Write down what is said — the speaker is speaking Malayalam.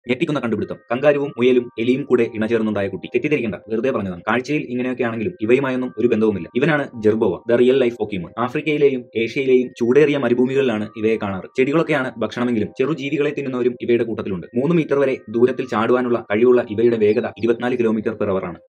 ഞെട്ടിക്കുന്ന കണ്ടുപിടുത്തം. കങ്കാരുവും മുയലും എലിയും കൂടെ ഇണചേർന്നുണ്ടായ കുട്ടി. തെറ്റിദ്ധരിക്കേണ്ട, വെറുതെ പറഞ്ഞതാണ്. കാഴ്ചയിൽ ഇങ്ങനെയൊക്കെയാണെങ്കിലും ഇവയുമായൊന്നും ഒരു ബന്ധവുമില്ല. ഇവനാണ് jerboa, the real life Pokemon. ആഫ്രിക്കയിലെയും ഏഷ്യയിലെയും ചൂടേറിയ മരുഭൂമികളിലാണ് ഇവയെ കാണാറ്. ചെടികളൊക്കെയാണ് ഭക്ഷണമെങ്കിലും ചെറുജീവികളെ തിന്നുന്നവരും ഇവയുടെ കൂട്ടത്തിലുണ്ട്. 3 മീറ്റർ വരെ ദൂരത്തിൽ ചാടുവാനുള്ള കഴിവുള്ള ഇവയുടെ വേഗത 24 km/h ആണ്.